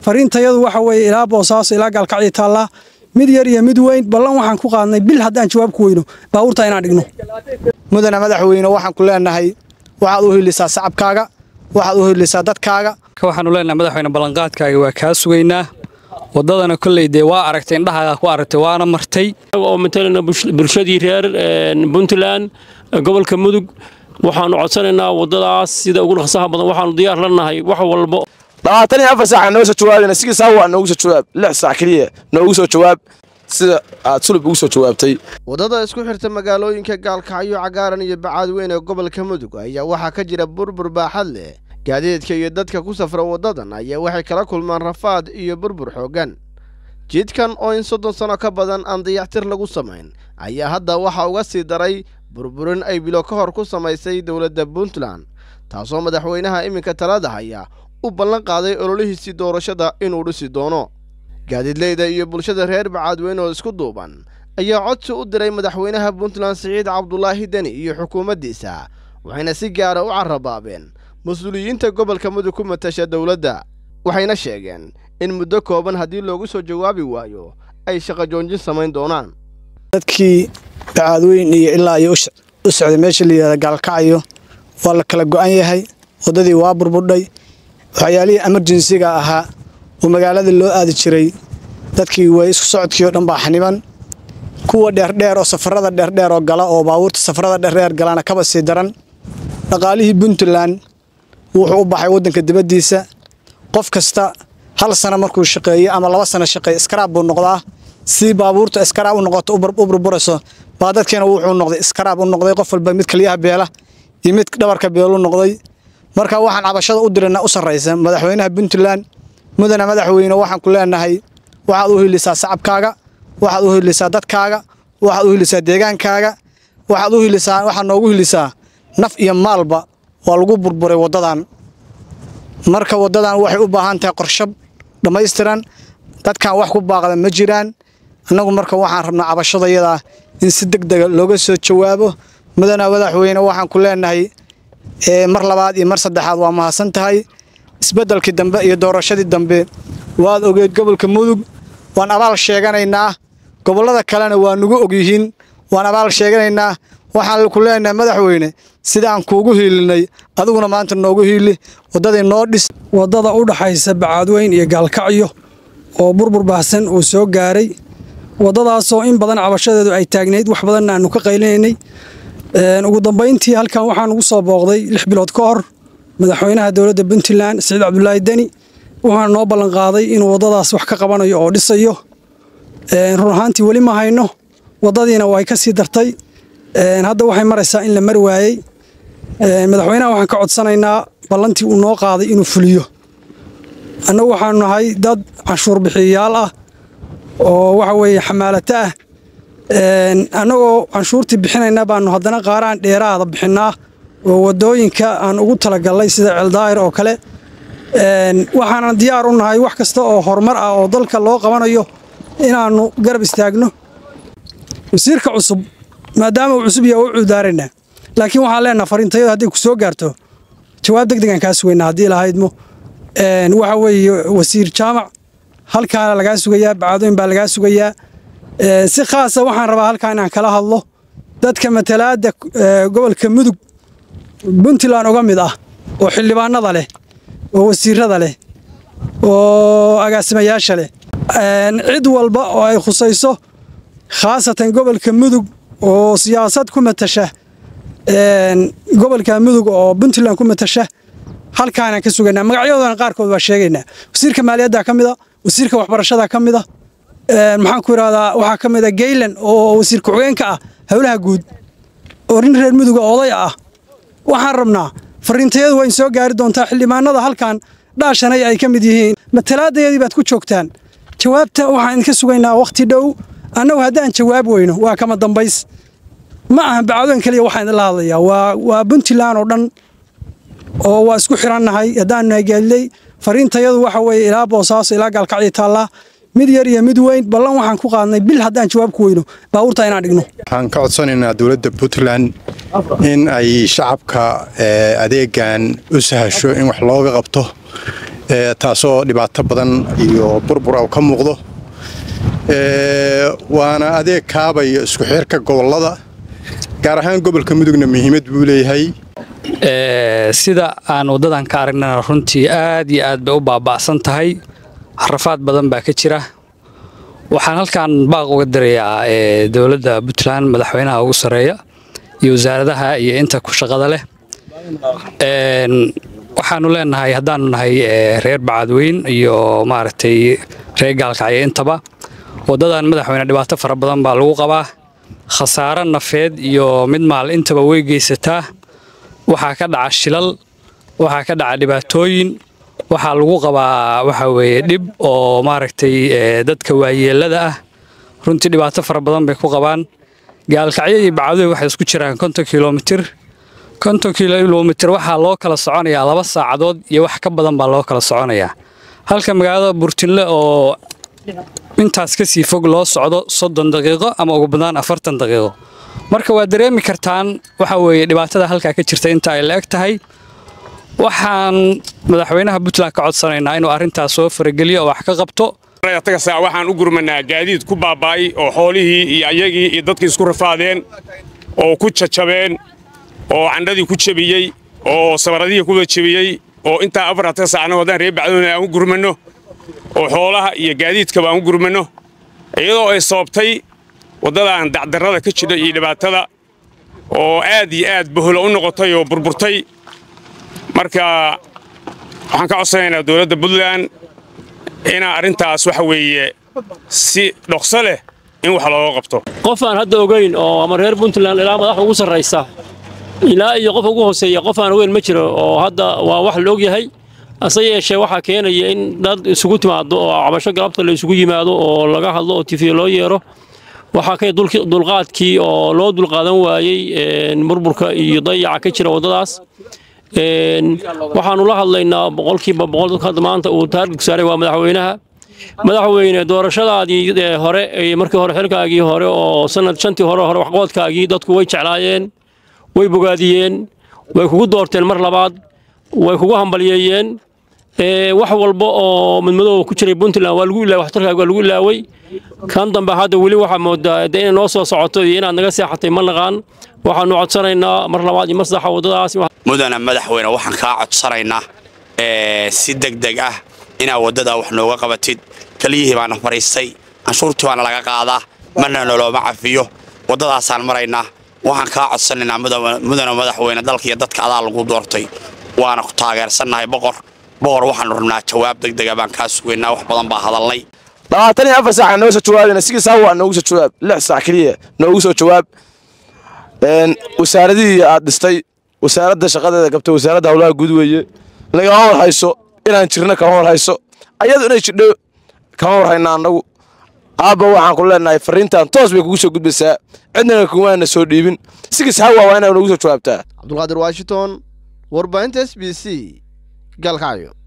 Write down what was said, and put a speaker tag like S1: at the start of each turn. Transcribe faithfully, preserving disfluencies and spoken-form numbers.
S1: fariintayadu waxa weeye ilaa Boosaaso ilaa Gaalkacyo taala mid yar iyo mid weyn ballan waxaan ku qaadnay bil haddaan jawaab ku weyno baabuurta inaan dhigno
S2: mudana madaxweyne waxaan ku leenahay waxaad u helisaa shacabkaaga waxaad u helisaa dadkaaga
S3: ka waxaan u leenahay madaxweyne ballanqaadkaaga waa ka sugaynaa wadadana kulleeyde waa aragtay indhaha ku aragtay waana martay
S4: oo metelna bulshadii reer Puntland gobolka Mudug waxaan codsanaynaa wadadaas sida ugu dhaqsaha badan waxaan diyaar lanahay wax walba
S5: labaatan iyo afar saac noo soo jawaabina si saawa noogu soo jawaab lix saac kaliya noogu soo jawaab sida aad sulub ugu soo jawaabtay
S6: wadada isku xirta magaalooyinka Gaalkacyo Cagaaran iyo Bacaadweyne ee gobolka Mudug ayaa waxa ka jira burbur baaxad leh gaadiidka iyo dadka ku safra wadadan ayaa waxay kala kulmaan rafaad iyo burbur xoogan jidkan oo in soddon sano ka badan aan dayactir lagu sameyn ayaa hadda waxa uga sii daray burburin ay bilo ka hor ku samaysay dawladda Puntland taasoo madaxweynaha iminka talada haya u ballan qaaday ololihiisii doorashada inuu dhisi doono gaadiidleyda iyo bulshada reer Bacaadweyne oo isku duuban ayaa codsi u diray madaxweynaha Puntland Siciid Cabdullaahi Dani iyo xukuumaddiisa waxayna si gaar ah u carrabaabeen mas'uuliyiinta gobolka Mudug ku matasha dawladda waxayna sheegeen in muddo kooban haddii loogu soo jawaabi waayo ay shaqo joojin samayn doonaan
S2: dadkii Bacaadweyne iyo ilaa ay u socday meesha la yiraahdo Gaalkacyo waa la kala go'an yahay wadadii waa burbudhay waxyaalihii emergency-ga ahaa oo magaalada loo aadi jiray dadkii way isku socodkii oo dhan baa xaniban kuwa dheer dheer oo safarada dheer dheer oo gala oo baabuurta safarada dheer dheer galana kaba sii daran dhaqaalihii Puntland wuxuu u baxay wadanka dibadiisa qof kasta hal sano markuu shaqeeyo ama laba sano shaqeeyo iskaraab buu noqdaa si baabuurta iskaraab u noqoto u burburayso baa dadkeena wuxuu noqday iskaraab u noqday qof walba mid kaliya beela iyo mid dhabarka beelu noqday marka waxaan cabashada u dirana u sareysa madaxweynaha Puntland mudana madaxweyne waxaan ku leenahay waxaad u helisaa shacabkaaga waxaad u helisaa dadkaaga waxaad u helisaa deegaankaaga waxaad u helisaa waxa noogu helisaa naf iyo maalba waa lagu burburay wadadan marka wadadan waxay u baahan tahay qorshe dhameystiran dadkan wax ku baaqada ma jiraan anagu marka waxaan rabnaa cabashadayada in si degdeg looga soo jawaabo mudana madaxweyne waxaan ku leenahay ee mar labaad iyo mar saddexaad waa mahadsan tahay isbeddelkii dambe iyo doorashadii dambe waad ogeed gobolka Mudug waan abaal sheeganaynaa gobolada kalena waa nugu og yihiin waan abaal sheeganaynaa waxaan ku leenahay madaxweyne sida aan kuugu hiilinay adiguna maanta noogu hiili wadada noo dhis
S1: wadada u dhaxaysa Bacaadweyne iyo Gaalkacyo oo burbur baahsan oo soo gaaray wadadaas oo in badan cabashadeedu ay taagneyd wax badan aanu ka qaylinay een ugu dambeyntii halkan waxaan ugu soo booqday lix bilood ka hor madaxweynaha dawladda Puntland Siciid Cabdullaahi Dani waxaan noo ballan qaaday inuu wadadaas wax ka qabanayo oo dhisayo een run ahaantii wali ma hayno wadadiina way ka sii dartay een hadda waxay maraysaa in la mar waayay een madaxweynaha waxaan ka codsanaynaa ballantii uu noo qaaday inuu fuliyo annagu waxaan nahay dad cashuur bixiyaal ah oo waxa weeye xamaalata ah een annagoo cashuurtii bixinayna baanu haddana qaaraan dheeraada bixinaa oo wadooyinka aan ugu talagalay sida Ceeldaayr oo kale een waxaan diyaar u nahay wax kasta oo horumar ah oo dalka loo qabanayo inaanu garab istaagno wasiirka cusub maadaama uu cusub yahay u cudaarina laakiin waxaan leenahay fariintayada haddii ku soo gaarto jawaab degdeg ah ka sugeynaa haddii lahaydmo een waxa weeye wasiir jaamac halkaan laga sugayaa Bacaadweyne baa laga sugayaa ee si khaas ah waxaan rabaa halkaan inaan kala hadlo dadka matalaada gobolka Mudug Puntland uga mid ah oo xildhibaanada leh oo wasiirada leh oo agaasimayaasha leh een cid walba oo ay khusayso khaasatan gobolka Mudug oo siyaasad ku matasha een gobolka Mudug oo Puntland ku matasha halkaan ka suganaa magacyadoodan qaarkood waa sheegaynaa wasiirka maaliyadda ka mid ah wasiirka waxbarashada ka mid ah een maxaan ku yiraahdaa waxa ka mid ah Geylan oo wasiirka xogeenka ah hawlaha guud oo rin reer Mudug oday ah waxaan rabnaa fariintayadu way soo gaari doontaa xildhibaanada halkaan dhaashanay ay ka mid yihiin matalaadayadii baad ku joogtaan jawaabta waxaan ka sugaynaa waqti dhow annagu haddaan jawaab weyno waa kama dambays ma aha Bacaadweyne kaliya waxaan la hadlayaa waa waa Puntland oo dhan oo waa isku xirannahay haddaan naagaalay fariintayadu waxa weeye ilaa Boosaaso ilaa Gaalkacyo taala mid yar iyo mid weyn ballan waxaan ku qaadnay bil haddaan jawaab ku weyno baabuurta inaan dhigno
S7: waxaan ka codsanaynaa dawladda Puntland in ay shacabka adeegan u sahasho in wax looga qabto taasoo dhibaato badan iyo burbur ka muuqdo waana adeeg kaabaya isku xirka gobolada gaar ahaan gobolka Mudugna muhiimad buu leeyahay
S3: sida aan wadadan ka aragnaa runtii aad iyo aad bay u baaba'san tahay xarafaad badan baa ka jira waxaan halkaan baaq uga dirayaa dawladda Puntland madaxweynaha ugu sareeya iyo wasaaradaha iyo inta ku shaqada leh een waxaanu leenahay hadaan nahay reer Bacadweyn iyo maartay reer Gaalkacyo intaba wadadan madaxweynaha dhibaato fara badan baa lagu qabaa khasaare nafeed iyo mid maal intaba way geysataa waxa ka dhaca shilal waxa ka dhaca dhibaatooyin waxa lagu qabaa waxa weeye dib oo maaragtay dadka waayeelada ah runtii dhibaato fara badan bay ku qabaan Gaalkacyo iyo Bacadweyn waxay isku jiraan konton kiiloomitir konton kiiloomitir waxa loo kala soconayaa laba saacadood iyo wax ka badan baa loo kala soconayaa halka magaalada Burtinle oo intaas ka sii fog loo socdo soddon daqiiqo ama ugu badnaan afartan daqiiqo marka waa dareemi kartaan waxa weeye dhibaatada halka ka jirta inta ay la eg tahay waxaan madaxweynaha Puntland ka codsanaynaa inuu arintaas soo farageliyo oo wax ka qabto
S8: taga saac waxaan u gurmanaa gaadiid ku baabay oo xoolihii iyo ayagii iyo dadkii isku rafaadeen oo ku jajabeen oo candadii ku jabiyay oo sabaradii ku jabiyay oo inta afarta saacna wadaan reer Bacadweyn aan u gurmano oo xoolaha iyo gaadiidka baan u gurmano iyadoo ay sababtay wadadan dacdarrada ka jira iyo dhibaatada oo aad iyo aad baholo u noqotay oo burburtay marka waxaan ka codsanaynaa dawladda Puntland ina arintaas waxa weeye si dhaqso leh in wax loo qabto
S4: qof aan hadda ogeyn oo ama reer Puntland ilaa madax ugu sareysa ilaa iyo qof ugu hooseeya qof aan ogeyn ma jiro oo hadda waa wax loo yahay asay yeeshay waxa keenaya in dad isugu timaado oo cabasho galabta la isugu yimaado oo laga hadlo oo T V loo yeero waxa kay dulqaadkii oo loo dulqaadan waayay burburka iyo dayaca ka jira wadadaas een waxaanu la hadlaynaa boqolkiiba boqol dadka maanta uu taarget saaray waa madaxweynaha madaxweyne doorashadaadii hore ee markii hore xilkaagii hore oo sanad shantii hore hore waxqoodkaagii dadku way jeclaayeen way bogaadiyeen way kugu doorteen mar labaad way kugu hambalyeeyeen ee wax walba oo midmadow ku jiray Puntland waa lagu ilaa waxtarkaaga waa lagu ilaaway kan dambe hadda wali waxa moodaa in noo soo socoto inaad naga seexatay ma naqaan waxaanu codsanaynaa mar labaad iyo maslaxa wadadaas
S9: mudana madaxweyne waxaan ka codsanaynaa ee si degdeg ah ina wadada wax nooga qabatid kaliyihii baan fariistay anshuurtii baan laga qaadaa marna noloma cafiyo wadadaasaan maraynaa waxaan ka codsanaynaa mudana madaxweyne dalka iyo dadka adaa lagu doortay waana ku taageersanahay boqor boqor waxaan rabnaa jawaab degdeg ah baan ka sugeynaa wax badan baa hadalnay
S5: labaatan iyo afar saac noo soo jawaabina si saaw waa noogu soo jawaab lix saac kaliya noogu soo jawaab een wasaaradii aad dhistay wasaaradda shaqadeeda qabtay wasaaradda hawlaha guud weeye laga hor hayso inaan jirna ka hor hayso ayadu inay jidho ka hor hayna anagu aaba waxaan ku leenahay fariintan toos bay kugu soo gudbaysaa cidna kuwaana soo dhiibin si saaw waa inaan noogu soo jawaabtaa
S6: Cabdulqaadir Washington warbaahinta S B C Gaalkacyo